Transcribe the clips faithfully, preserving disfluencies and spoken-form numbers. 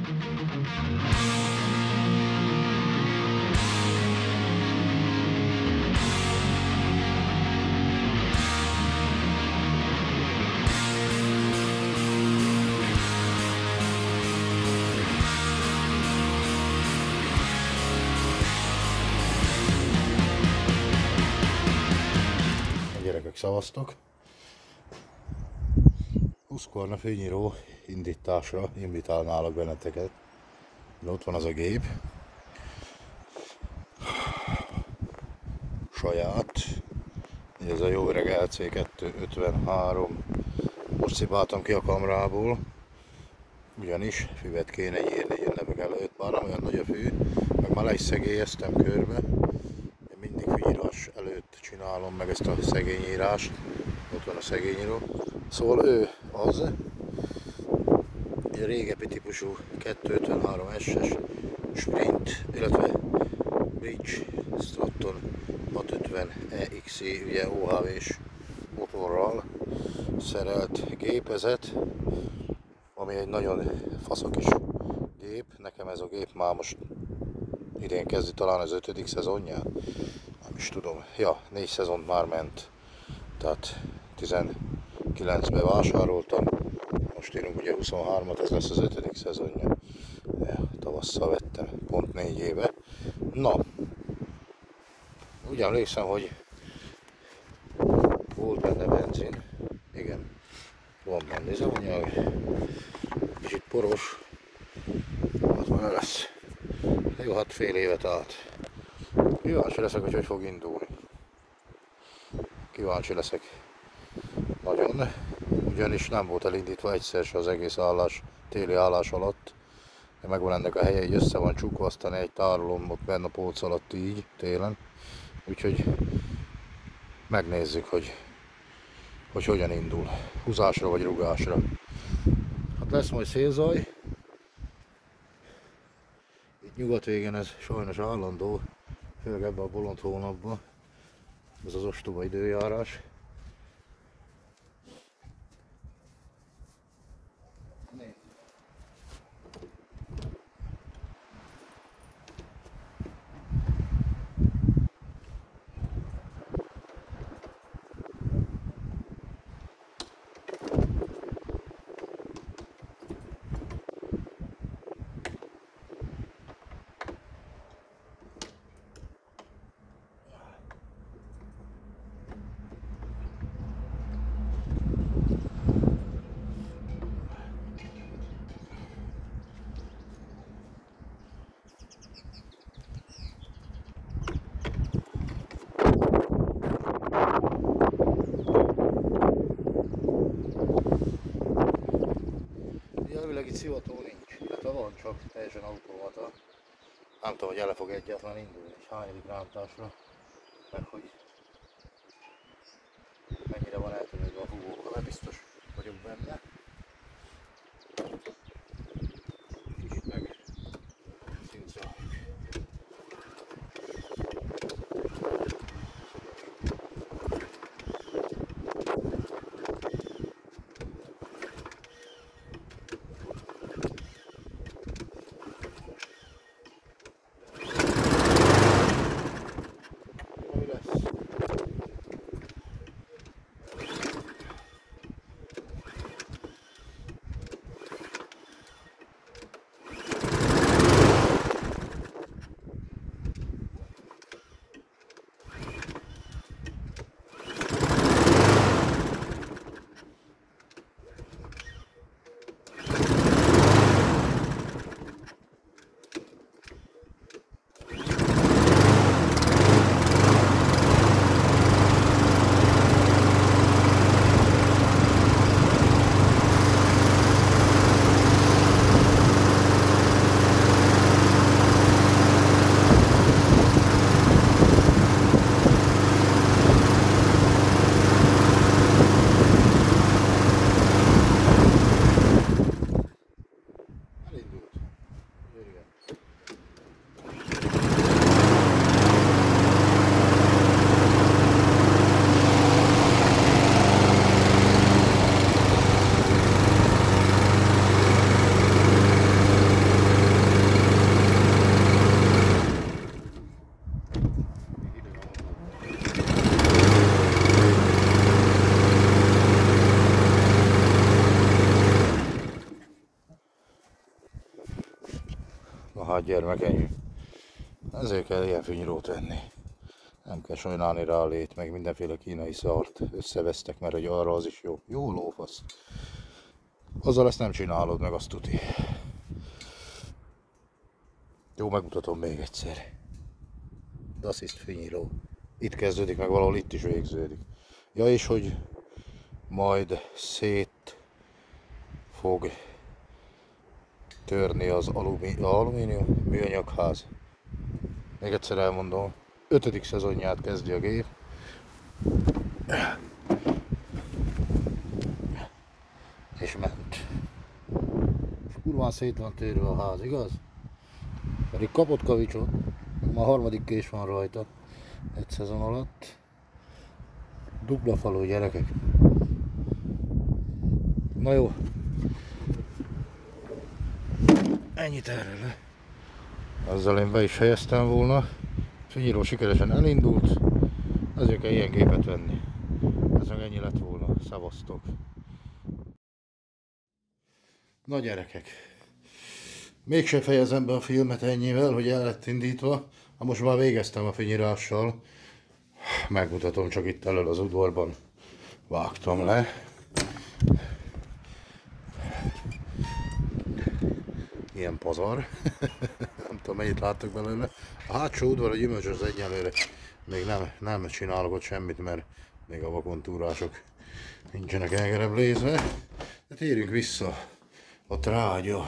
Szavaztok! Husqvarna fűnyíró indításra invitálnálok benneteket. De ott van az a gép. Saját. Ez a jó öreg L C kettőszázötvenhárom. Most szipáltam ki a kamrából. Ugyanis füvet kéne írni, jön nevek előtt. Bár nem olyan nagy a fű. Meg már le is szegélyeztem körbe. Mindig fűnyírás előtt csinálom meg ezt a szegényírást. Ott van a szegényíró. Szóval ő az egy régebbi típusú kettőszázötvenhárom es-es Sprint, illetve Bridge Stratton hatszázötven E X I, ugye O H V-s motorral szerelt gépezet, ami egy nagyon faszakis gép. Nekem ez a gép már most idén kezdi talán az ötödik szezonját. Nem is tudom. Ja, négy szezont már ment. Tehát tizenkilencben vásároltam. Most írunk ugye huszonhármat, ez lesz az ötödik szezonja. Ja, tavasszal vettem, pont négy éve. Na, úgy emlékszem, hogy volt benne benzin. Igen, van benne üzemanyag. Kicsit poros. Az már lesz. Jó, hát fél évet át. Kíváncsi leszek, hogy hogy fog indulni. Kíváncsi leszek. Nagyon. Ugyanis nem volt elindítva egyszer se az egész állás, téli állás alatt. Megvan ennek a helye, így össze van csukva, aztán egy tárolom ott benne a polc alatt így, télen. Úgyhogy megnézzük, hogy, hogy hogyan indul. Húzásra vagy rugásra. Hát lesz majd szélzaj. Itt nyugat végén ez sajnos állandó, főleg ebben a bolond hónapban. Ez az ostoba időjárás. Elvileg itt szivató nincs, illetve van, csak teljesen automata. Nem tudom, hogy ele fog egyáltalán indulni, és hányadik rántásra, meg hogy mennyire van eltűnődve a fúvóka, mert biztos vagyok benne. Kicsit meg szincáljuk. Na hát gyermekeim, ezért kell ilyen fűnyírót venni. Nem kell sajnálni rá a lét, meg mindenféle kínai szart összevesztek, mert hogy arra az is jó. Jó lófasz. Azzal ezt nem csinálod meg, azt tuti. Jó, megmutatom még egyszer. Das ist fűnyíró. Itt kezdődik, meg valahol itt is végződik. Ja, és hogy majd szét fog törni az alumi, alumínium műanyagház. Még egyszer elmondom, ötödik szezonját kezdi a gép. És ment. És kurván szét van törve a ház, igaz? Pedig kapott kavicsot, már harmadik kés van rajta egy szezon alatt. Dupla falu, gyerekek. Na jó. Ennyit erről. Ezzel én be is helyeztem volna. Fűnyíró sikeresen elindult. Ezért kell ilyen gépet venni. Ez meg ennyi lett volna. Szevasztok. Na gyerekek. Mégse fejezem be a filmet ennyivel, hogy el lett indítva. Ha most már végeztem a fűnyírással. Megmutatom, csak itt elől az udvarban vágtam le. Ilyen pazar. Nem tudom, mennyit láttok belőle. A hátsó udvar, a gyümölcs az egyelőre még nem, nem csinálok ott semmit, mert még a vakontúrások nincsenek elgereblézve. De térjünk vissza a trágya.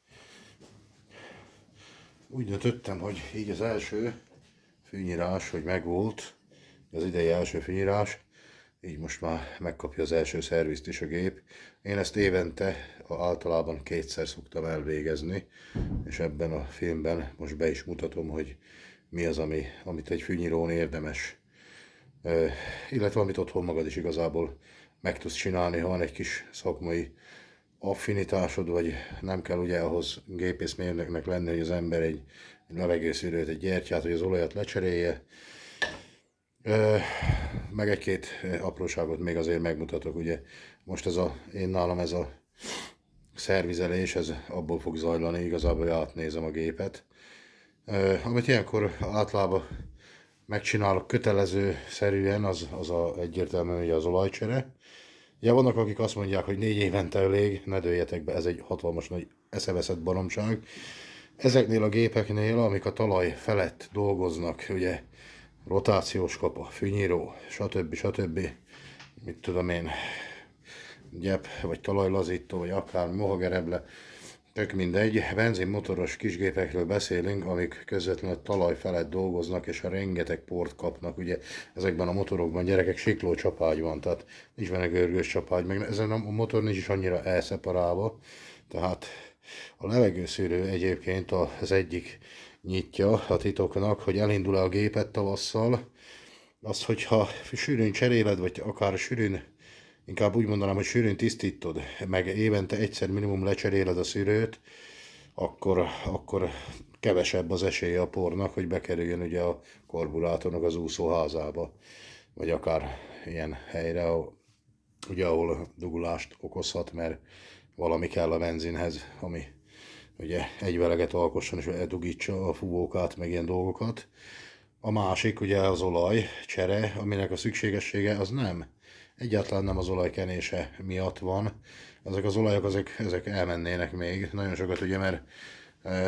Úgy döntöttem, hogy így az első fűnyírás, hogy megvolt, az idei első fűnyírás, így most már megkapja az első szervizt is a gép. Én ezt évente általában kétszer szoktam elvégezni, és ebben a filmben most be is mutatom, hogy mi az, ami, amit egy fűnyírón érdemes. E, illetve amit otthon magad is igazából meg tudsz csinálni, ha van egy kis szakmai affinitásod, vagy nem kell ugye ahhoz gépészmérnöknek lenni, hogy az ember egy, egy levegőszűrőt, egy gyertyát, hogy az olajat lecserélje. E, meg egy-két apróságot még azért megmutatok, ugye most ez a, én nálam ez a szervizelés, ez abból fog zajlani, igazából átnézem a gépet. E, amit ilyenkor általában megcsinálok kötelező szerűen, az, az a, egyértelműen ugye az olajcsere. Ja, vannak akik azt mondják, hogy négy évente elég, ne dőljetek be, ez egy hatalmas nagy eszeveszett baromság. Ezeknél a gépeknél, amik a talaj felett dolgoznak, ugye rotációs kapa, fűnyíró, stb. stb. Mit tudom én, gyep, vagy talajlazító, vagy akár mohagereble, tök mindegy. Benzinmotoros kisgépekről beszélünk, amik közvetlenül a talaj felett dolgoznak, és a rengeteg port kapnak. Ugye ezekben a motorokban, gyerekek, siklócsapágy van, tehát nincs benne görgős csapágy, meg ezen a motor nincs is annyira elszeparálva. Tehát a levegőszűrő egyébként az egyik nyitja a titoknak, hogy elindul-e a gépet tavasszal. Az, hogyha sűrűn cseréled, vagy akár sűrűn, inkább úgy mondanám, hogy sűrűn tisztítod, meg évente egyszer minimum lecseréled a szűrőt, akkor, akkor kevesebb az esélye a pornak, hogy bekerüljön ugye a karburátornak az úszóházába, vagy akár ilyen helyre, ugye ahol dugulást okozhat, mert valami kell a benzinhez, ami ugye egy veleget alkosson és eldugítsa a fúvókát, meg ilyen dolgokat. A másik ugye az olaj csere, aminek a szükségessége az nem, egyáltalán nem az olaj kenése miatt van. Ezek az olajok, ezek, ezek elmennének még nagyon sokat, ugye, mert e,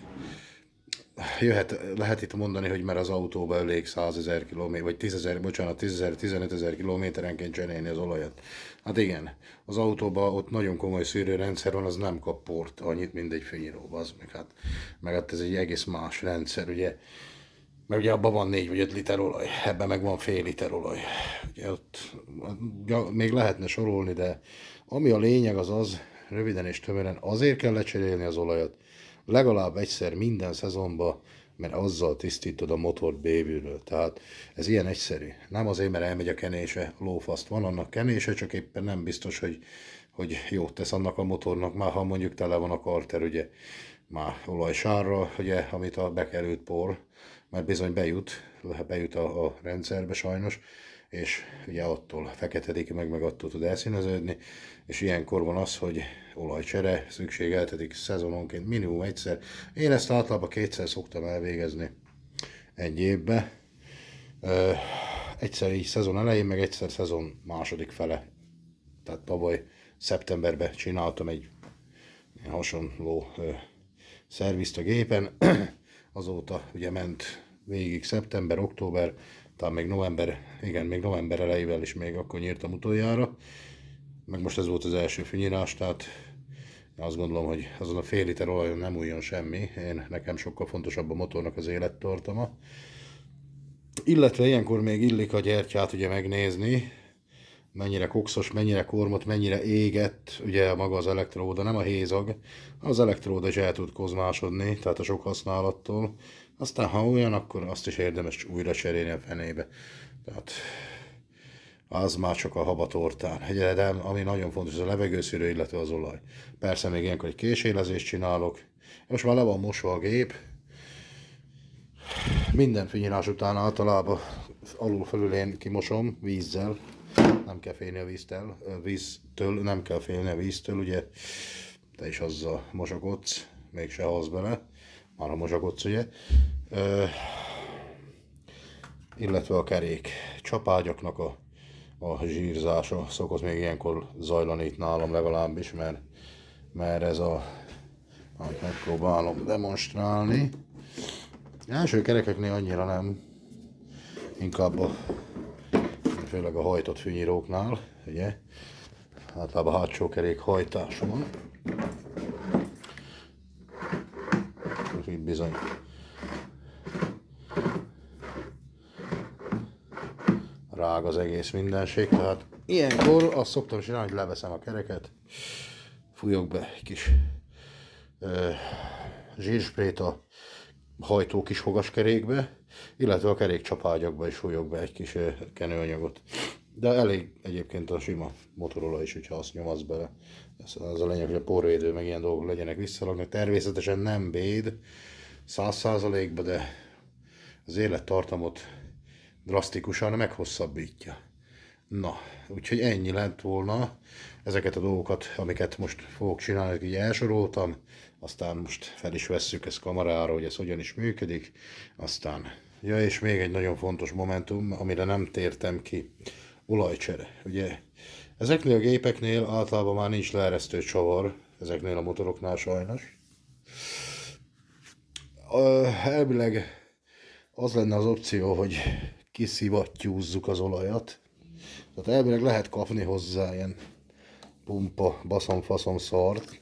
jöhet, lehet itt mondani, hogy mert az autóba elég százezer kilométer, vagy tízezer, bocsánat, tízezer, tizenötezer kilométerenként cserélni az olajat. Hát igen, az autóban ott nagyon komoly szűrőrendszer van, az nem kap port annyit, mint egy fűnyíróban, az meg hát, meg hát ez egy egész más rendszer, ugye. Mert ugye abban van négy vagy öt liter olaj, ebben meg van fél liter olaj. Ugye ott ja, még lehetne sorolni, de ami a lényeg az az, röviden és tömören, azért kell lecserélni az olajat, legalább egyszer minden szezonban, mert azzal tisztítod a motort bévülről. Tehát ez ilyen egyszerű. Nem azért, mert elmegy a kenése, lófaszt van annak kenése, csak éppen nem biztos, hogy, hogy jót tesz annak a motornak, már ha mondjuk tele van a karter, ugye, már olajsárra, ugye, amit a bekerült por, mert bizony bejut, bejut a, a rendszerbe sajnos, és ugye attól feketedik meg, meg attól tud elszíneződni, és ilyenkor van az, hogy olajcsere szükségeltetik szezononként minimum egyszer. Én ezt általában kétszer szoktam elvégezni egy évbe. Egyszer így szezon elején, meg egyszer szezon második fele. Tehát tavaly szeptemberben csináltam egy hasonló szervizt a gépen. Azóta ugye ment végig szeptember, október, talán még november, igen, még november elejével is még akkor nyírtam utoljára. Meg most ez volt az első fűnyírás, tehát azt gondolom, hogy azon a fél liter olajon nem újjon semmi. Én, nekem sokkal fontosabb a motornak az élettartama. Illetve ilyenkor még illik a gyertyát ugye megnézni, mennyire kokszos, mennyire kormot, mennyire égett, ugye maga az elektróda, nem a hézag, az elektróda is el tud kozmásodni, tehát a sok használattól. Aztán ha olyan, akkor azt is érdemes újra cserélni a fenébe. Tehát az már csak a habatortán. De ami nagyon fontos, az a levegőszűrő, illetve az olaj. Persze még ilyenkor egy késélezést csinálok. Most már le van mosva a gép. Minden fűnyírás után általában alul felül én kimosom vízzel. Nem kell félni a víztől, víztől, nem kell félni a víztől, ugye te is azzal mosakodsz, mégse halsz bele, már a mosakodsz, ugye. Ö, illetve a kerék csapágyaknak a, a zsírzása szokott még ilyenkor zajlani itt nálam legalábbis, mert, mert ez a, amit megpróbálom demonstrálni. Első kerekeknél annyira nem, inkább a főleg a hajtott fűnyíróknál, ugye, általában a hátsó kerék hajtása van. És itt bizony rág az egész mindenség, tehát ilyenkor azt szoktam csinálni, hogy leveszem a kereket, fújok be egy kis ö, zsírsprét a hajtó kis fogaskerékbe, illetve a kerékcsapágyakba is fújok be egy kis kenőanyagot. De elég egyébként a sima motorolaj is, hogyha azt nyomasz bele. Ez az a lényeg, hogy a porvédő meg ilyen dolgok legyenek visszalagnak. Természetesen nem véd száz százalékban, de az élettartamot drasztikusan meghosszabbítja. Na, úgyhogy ennyi lett volna. Ezeket a dolgokat, amiket most fogok csinálni, így elsoroltam. Aztán most fel is vesszük ezt kamerára, hogy ez hogyan is működik. Aztán, ja, és még egy nagyon fontos momentum, amire nem tértem ki. Olajcsere. Ugye ezeknél a gépeknél általában már nincs leeresztő csavar, ezeknél a motoroknál sajnos. Elvileg az lenne az opció, hogy kiszivattyúzzuk az olajat. Tehát elvileg lehet kapni hozzá ilyen pumpa, baszom-faszom szart.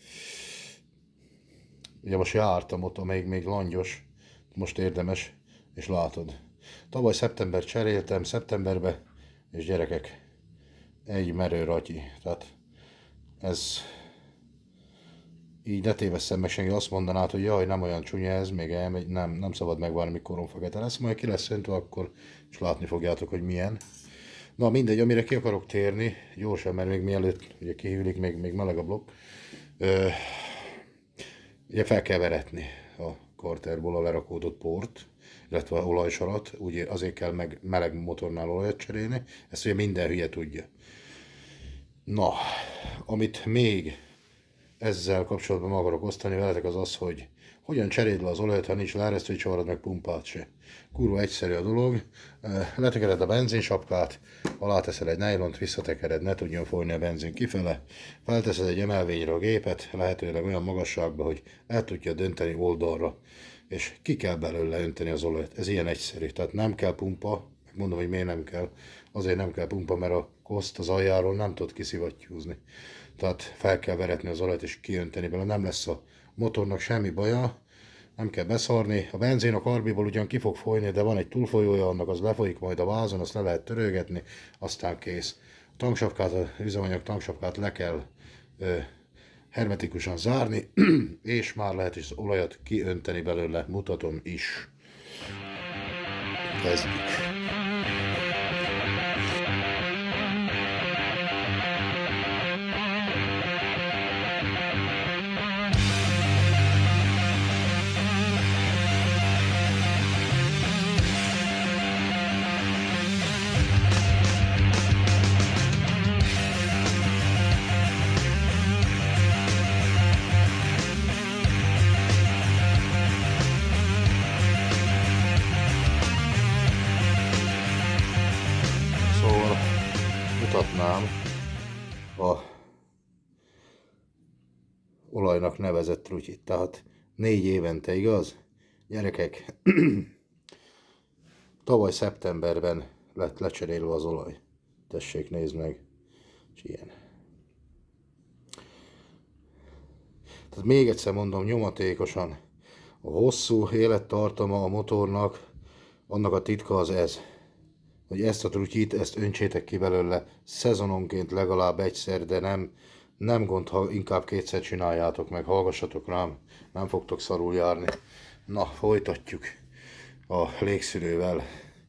Ugye most jártam ott, még, még langyos, most érdemes, és látod. Tavaly szeptember cseréltem, szeptemberben, és gyerekek, egy merő ratyi. Tehát ez így ne tévesszem meg, senki azt mondanád, hogy jaj, nem olyan csúnya ez, még elmegy, nem, nem szabad megvárni, mikor fekete lesz, majd ki lesz öntve, akkor és látni fogjátok, hogy milyen. Na mindegy, amire ki akarok térni, gyorsan, mert még mielőtt ugye kihűlik, még, még meleg a blokk. Ö, ugye fel kell veretni a karterból a lerakódott port, illetve olajsarat, úgy azért kell meg meleg motornál olajat cserélni, ezt ugye minden hülye tudja. Na, amit még ezzel kapcsolatban meg akarok osztani veletek, az az, hogy hogyan cseréld le az olajat, ha nincs leeresztő csavarod, meg pumpát se. Kurva egyszerű a dolog, letekered a benzinsapkát, alá teszel egy nejlont, visszatekered, ne tudjon folyni a benzin kifele, felteszed egy emelvényre a gépet, lehetőleg olyan magasságba, hogy el tudja dönteni oldalra, és ki kell belőle önteni az olajat. Ez ilyen egyszerű, tehát nem kell pumpa, megmondom, hogy miért nem kell. Azért nem kell pumpa, mert a koszt az aljáról nem tud kiszivattyúzni. Tehát fel kell veretni az olajat és kiönteni belőle, nem lesz a motornak semmi baja, nem kell beszarni. A benzin a karbiból ugyan ki fog folyni, de van egy túlfolyója, annak az lefolyik majd a vázon, azt le lehet törölgetni, aztán kész. A tanksapkát, az üzemanyag tanksapkát le kell ö, hermetikusan zárni, és már lehet is az olajat kiönteni belőle, mutatom is. Kezdjük. úgynevezett trutyit. Tehát négy évente, igaz? Gyerekek, tavaly szeptemberben lett lecserélve az olaj. Tessék, nézd meg. És ilyen. Tehát még egyszer mondom, nyomatékosan, a hosszú élettartama a motornak, annak a titka az ez, hogy ezt a trutyit, ezt öntsétek ki belőle szezononként legalább egyszer, de nem, nem gond, ha inkább kétszer csináljátok meg, hallgassatok rám, nem fogtok szarul járni. Na, folytatjuk a légszűrővel.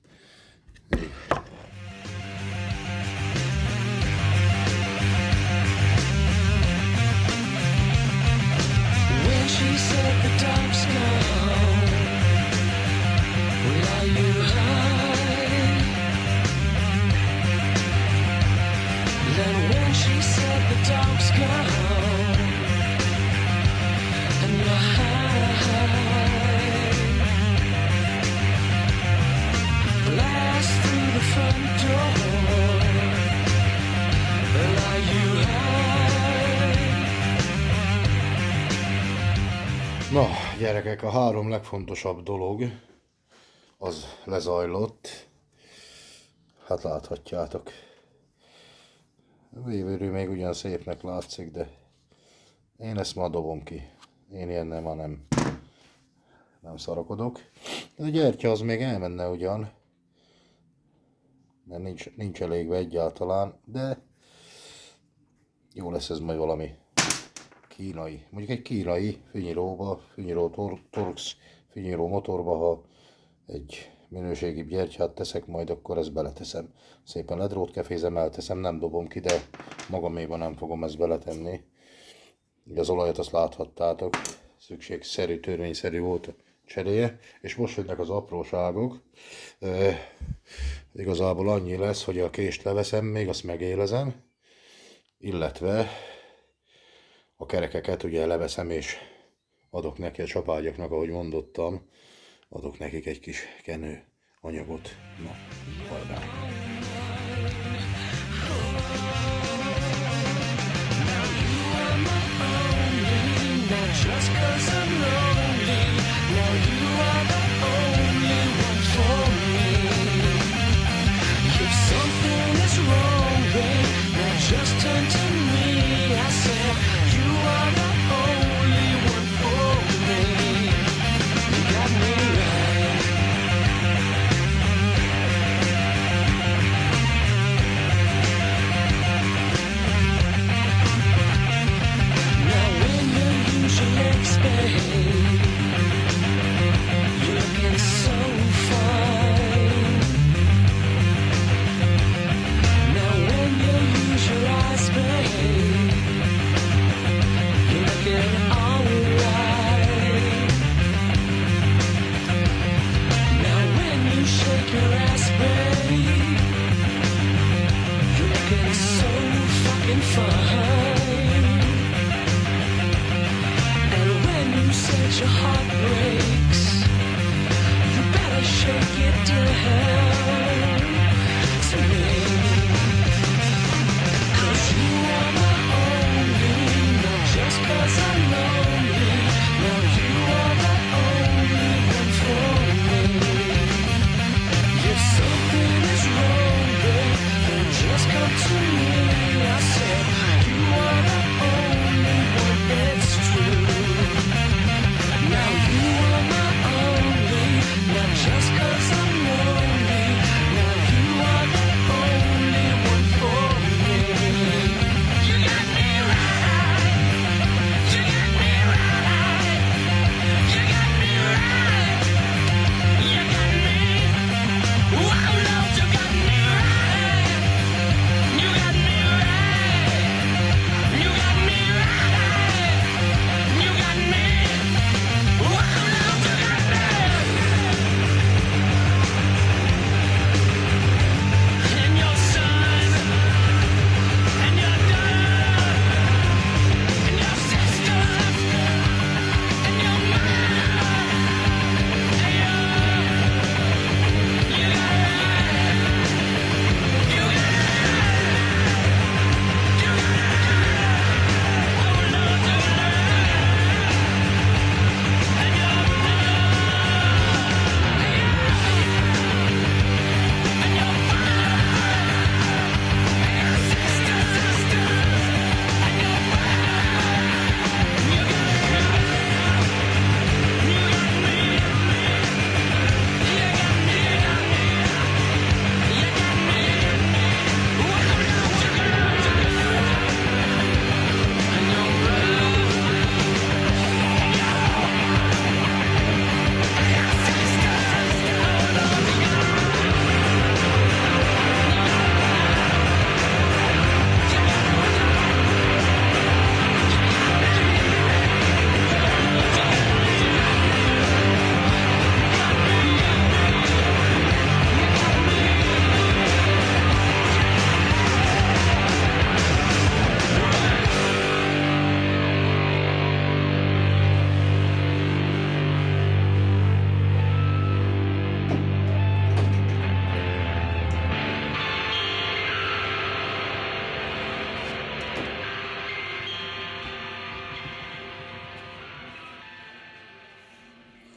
Na, gyerekek, a három legfontosabb dolog az lezajlott. Hát láthatjátok. A vévőrű még ugyan szépnek látszik, de én ezt ma dobom ki. Én ilyennel ma nem, nem szarakodok. A gyertya az még elmenne ugyan, mert nincs, nincs elégve egyáltalán, de jó lesz ez majd valami kínai, mondjuk egy kínai fűnyíróba, fűnyíró tor torx, fűnyíró motorba, ha egy minőségi gyertyát teszek, majd akkor ezt beleteszem. Szépen ledrót kefézem, elteszem, nem dobom ki, de magaméban nem fogom ezt beletenni. Az olajat azt láthattátok, szükségszerű, törvényszerű volt a cseréje, és most jönnek az apróságok. E, igazából annyi lesz, hogy a kést leveszem, még azt megélezem, illetve a kerekeket ugye leveszem, és adok neki a csapágyaknak, ahogy mondottam, adok nekik egy kis kenő anyagot. Na, hajrá! You are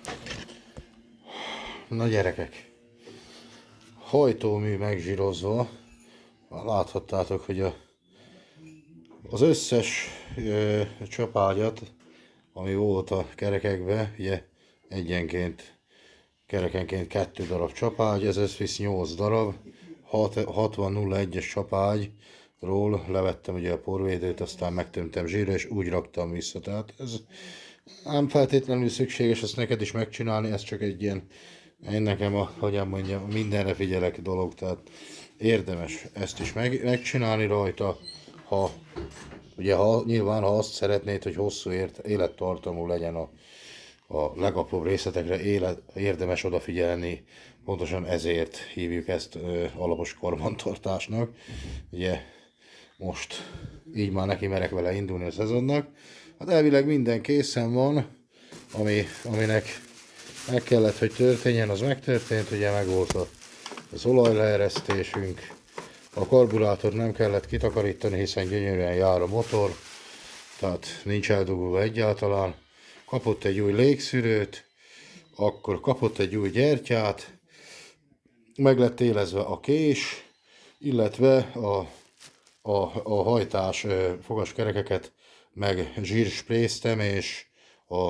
Na gyerekek, hajtómű megzsírozva, láthattátok, hogy a, az összes ö, csapágyat, ami volt a kerekekbe, ugye egyenként, kerekenként kettő darab csapágy, ez összvisz nyolc darab, hatvan nulla egyes csapágyról levettem ugye a porvédőt, aztán megtömtem zsírra, és úgy raktam vissza, tehát ez nem feltétlenül szükséges ezt neked is megcsinálni, ez csak egy ilyen, én nekem a, hogyan mondjam, mindenre figyelek dolog, tehát érdemes ezt is meg, megcsinálni rajta, ha ugye ha, nyilván ha azt szeretnéd, hogy hosszú ért, élettartamú legyen a, a legapróbb részletekre, élet, érdemes odafigyelni, pontosan ezért hívjuk ezt ö, alapos karbantartásnak. Ugye most így már neki merek vele indulni a szezonnak. Hát elvileg minden készen van, ami, aminek meg kellett, hogy történjen, az megtörtént, ugye meg volt az olajleeresztésünk, a karburátort nem kellett kitakarítani, hiszen gyönyörűen jár a motor, tehát nincs eldugulva egyáltalán. Kapott egy új légszűrőt, akkor kapott egy új gyertyát, meg lett élezve a kés, illetve a, a, a hajtás fogaskerekeket meg zsírsprayztem, és a,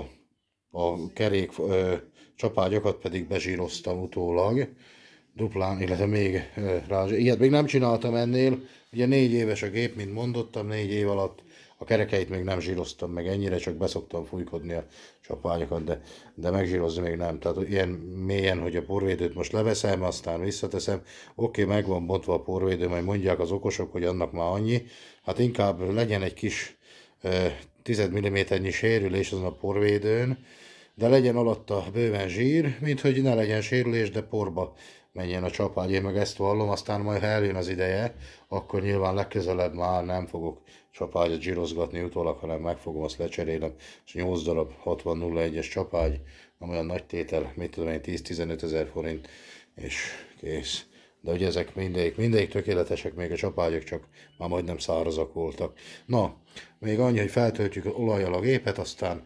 a kerék ö, csapágyakat pedig bezsíroztam utólag, duplán, illetve még rá. Ilyet még nem csináltam ennél, ugye négy éves a gép, mint mondottam, négy év alatt a kerekeit még nem zsíroztam meg ennyire, csak beszoktam fújkodni a csapányokat, de, de megzsírozni még nem. Tehát ilyen mélyen, hogy a porvédőt most leveszem, aztán visszateszem. Oké, meg van bontva a porvédő, majd mondják az okosok, hogy annak már annyi. Hát inkább legyen egy kis tíz milliméternyi sérülés azon a porvédőn, de legyen alatta bőven zsír, mint hogy ne legyen sérülés, de porba menjen a csapágy. Én meg ezt vallom, aztán majd ha eljön az ideje, akkor nyilván legközelebb már nem fogok csapágyat zsírozgatni utólag, hanem meg fogom, azt lecserélem, és nyolc darab hatvan nulla egyes csapágy, nem olyan nagy tétel, mit tudom én, tíz-tizenöt ezer forint, és kész. De ugye ezek mindegyik, mindegyik tökéletesek, még a csapágyok csak már majdnem szárazak voltak. Na, még annyi, hogy feltöltjük olajjal a gépet, aztán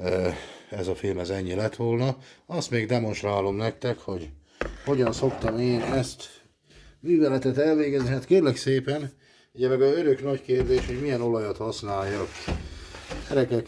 ez a film ez ennyi lett volna. Azt még demonstrálom nektek, hogy hogyan szoktam én ezt műveletet elvégezni. Hát kérlek szépen, ugye meg a örök nagy kérdés, hogy milyen olajat használjak. Gyerekek,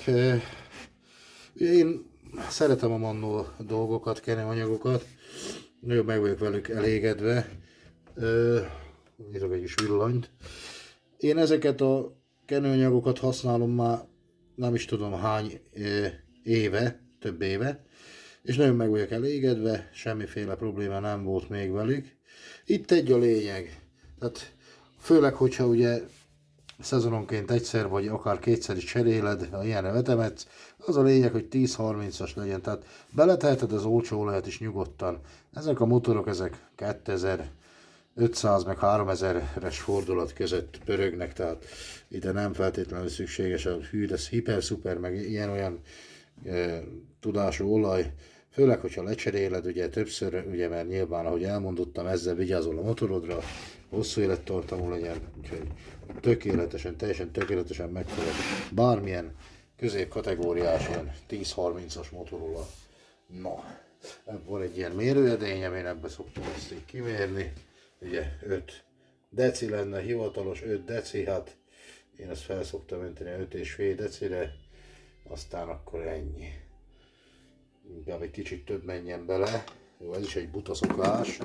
én szeretem a Mannol dolgokat, kenőanyagokat, nagyon meg vagyok velük elégedve. Írok egy kis villanyt. Én ezeket a kenőanyagokat használom már nem is tudom hány éve, több éve, és nagyon meg vagyok elégedve, semmiféle probléma nem volt még velük. Itt egy a lényeg, tehát főleg, hogyha ugye szezononként egyszer vagy akár kétszer is cseréled, ha ilyenre vetemetsz, az a lényeg, hogy tíz-harmincas legyen, tehát beleteheted az olcsó olajat is nyugodtan. Ezek a motorok, ezek kétezer-ötszáz meg háromezeres fordulat között pörögnek, tehát ide nem feltétlenül szükséges a hű, ez hiper-szuper, meg ilyen-olyan e, tudású olaj, főleg, hogyha lecseréled, ugye többször, ugye, mert nyilván, ahogy elmondottam, ezzel vigyázol a motorodra, hosszú élettartamú legyen, úgyhogy tökéletesen, teljesen tökéletesen megfelel bármilyen középkategóriás, ilyen tíz-harmincas motorolaj. Na, van egy ilyen mérőedényem, én ebbe szoktam ezt így kimérni, ugye öt deci lenne hivatalos, öt deci, hát én ezt fel szoktam önteni öt és fél decire, aztán akkor ennyi. Inkább egy kicsit több menjen bele. Jó, ez is egy buta szokás.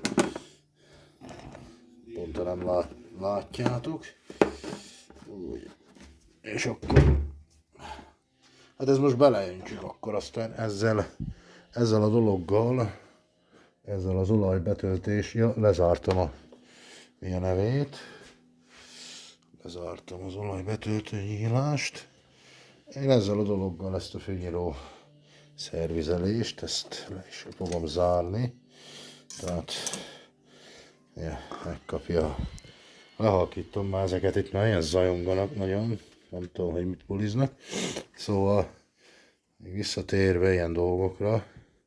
Pont nem lát, látjátok. Úgy. És akkor... Hát ez most beleöntjük, akkor aztán ezzel, ezzel a dologgal, ezzel az olajbetöltés, ja, lezártam a, mi a nevét. Lezártam az olajbetöltő nyílást. Én ezzel a dologgal ezt a fűnyíró szervizelést, ezt le is fogom zárni. Tehát ja, megkapja. Lehalkítom már ezeket, itt már ilyen zajonganak nagyon, nem tudom, hogy mit buliznak. Szóval még visszatérve ilyen dolgokra,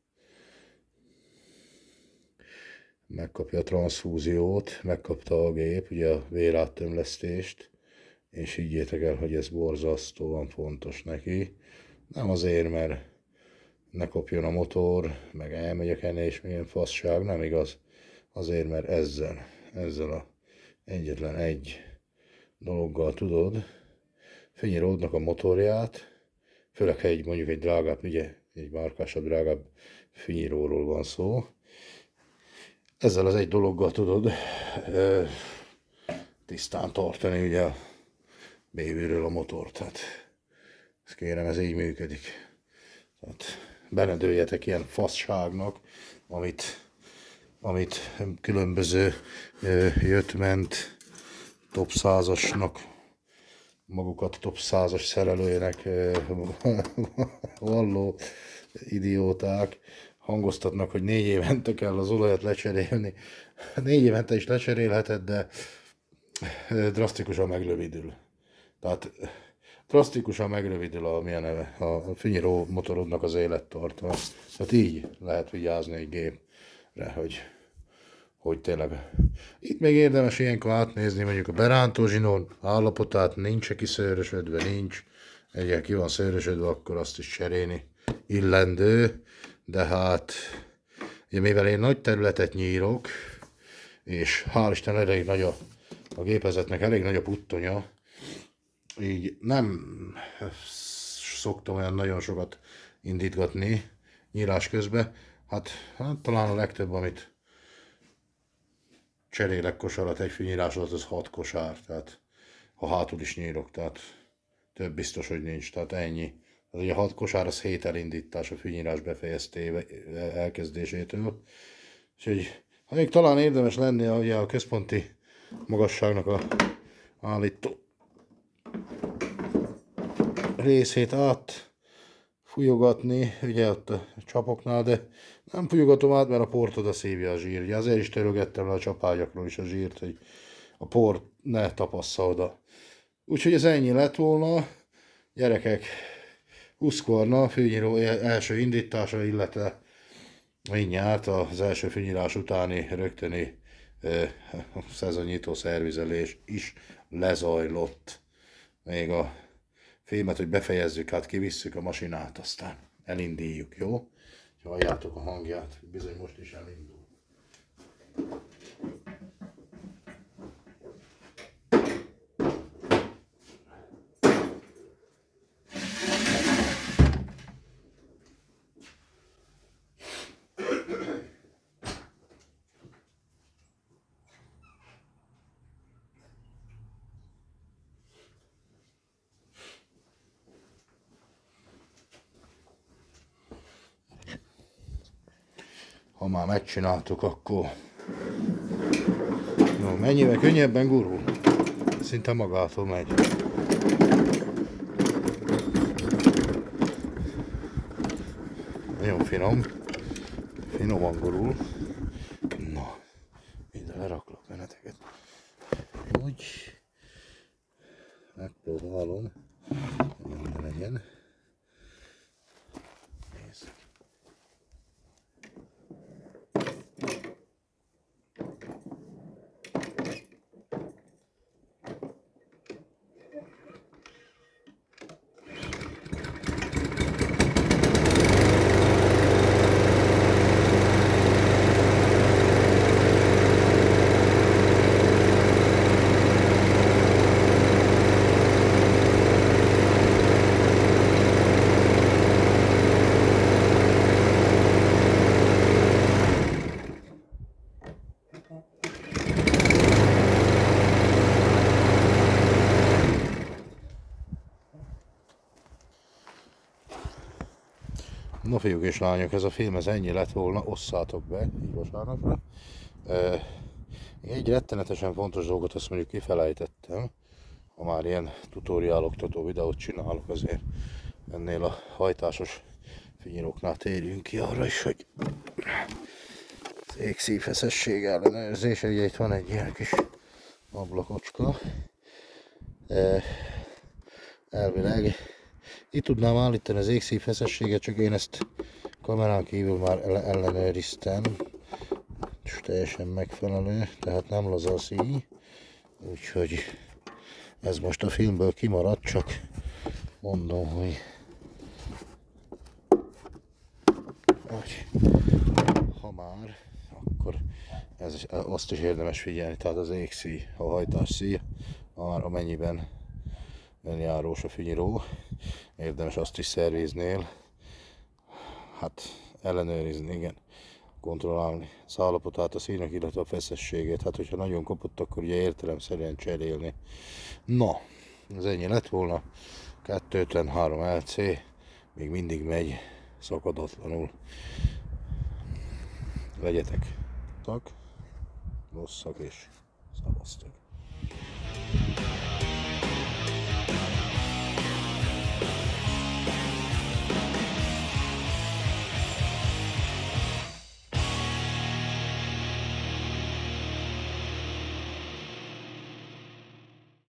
megkapja a transzfúziót, megkapta a gép, ugye a véráttömlesztést, és higgyétek el, hogy ez borzasztóan fontos neki. Nem azért, mert ne kopjon a motor, meg elmegyek ennél, és milyen fasság, nem igaz. Azért, mert ezzel, ezzel a egyetlen egy dologgal tudod Fényi-Roadnak a motorját, főleg ha egy, mondjuk egy drágább, ugye, egy márkásabb, drágább Fényi-Roadról van szó, ezzel az egy dologgal tudod ö, tisztán tartani ugye a bé vé-ről a motort. Tehát ezt kérem, ez így működik. Tehát benedőljetek ilyen fasságnak, amit, amit különböző ö, jött-ment top százasnak, magukat top százas szerelőjének ö, valló idióták hangoztatnak, hogy négy évente kell az olajat lecserélni. Négy évente is lecserélheted, de drasztikusan megrövidül. Tehát drasztikusan megrövidül a, milyen neve, a Fényi-Road motorodnak az élettartama. Tehát így lehet vigyázni egy gépre, hogy, hogy tényleg. Itt még érdemes ilyenkor átnézni mondjuk a berántó zsinór állapotát, nincs-e kiszőrösödve, nincs. Egyen ki van szőrösödve, akkor azt is cserélni illendő. De hát, ugye mivel én nagy területet nyírok, és hál' Isten elég nagy a, a gépezetnek elég nagy a puttonya, így nem szoktam olyan nagyon sokat indítgatni nyírás közben. Hát, hát talán a legtöbb, amit cserélek kosarat egy fűnyírás alatt, az hat kosár, tehát ha hátul is nyírok, tehát több biztos, hogy nincs, tehát ennyi. Az ugye hat kosár, az hét elindítás a fűnyírás befejeztéve elkezdésétől. Úgyhogy ha még talán érdemes lenni ugye a központi magasságnak a állító részét át fújogatni, ugye ott a csapoknál, de nem fújogatom át, mert a port oda szívja a zsír. Ugye azért is törögettem le a csapágyakról is a zsírt, hogy a port ne tapassza oda. Úgyhogy ez ennyi lett volna. Gyerekek, Husqvarna Fényi-Road első indítása, illetve mindjárt az első fűnyírás utáni rögtöni eh, szezonnyitó szervizelés is lezajlott. Még a fémet, hogy befejezzük, hát kivisszük a masinát, aztán elindítjuk, jó? Halljátok a hangját, bizony most is elindul. Ha már megcsináltuk, akkor no, mennyivel könnyebben gurul. Szinte magától megy. Nagyon finom. Finoman gurul. Na, minden leraklak benneteket. Úgy. Megpróbálom. Minden legyen. Nézzük. Na fiúk és lányok, ez a film ez ennyi lett volna, osszátok be, így vasárnapra. Egy rettenetesen fontos dolgot azt mondjuk kifelejtettem, ha már ilyen tutoriáloktató videót csinálok, azért ennél a hajtásos fényíróknál térjünk ki arra is, hogy az égszívfeszesség ellenőrzés, ugye itt van egy ilyen kis ablakocska. Elvileg itt tudnám állítani az égszívfeszességet, csak én ezt kamerán kívül már ellenőriztem, és teljesen megfelelő, tehát nem laza a szíj, úgyhogy ez most a filmből kimaradt, csak mondom, hogy Vagy ha már, akkor ez, azt is érdemes figyelni, tehát az égszíj, a hajtásszíj, amennyiben önjárós a fűnyíró, érdemes azt is szerviznél, hát ellenőrizni, igen, kontrollálni az állapotát a színek, illetve a feszességét. Hát hogyha nagyon kopott, akkor ugye értelemszerűen cserélni. Na, ez ennyi lett volna. kétszázötvenhárom el cé még mindig megy szakadatlanul. Legyetek tak, rosszak és szavaztak.